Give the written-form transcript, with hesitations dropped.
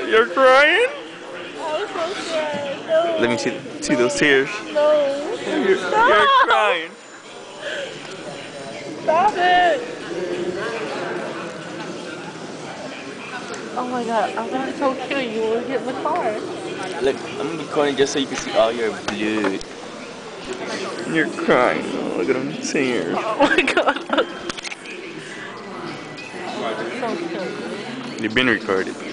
You're crying? I'm so sad. No. Let me see those tears. No. You're crying. Stop it. Oh my god, I'm gonna so kill you when we get in the car. Look, I'm recording just so you can see all your blood. You're crying. Oh, look at them tears. Oh my god. So cute. You've been recorded.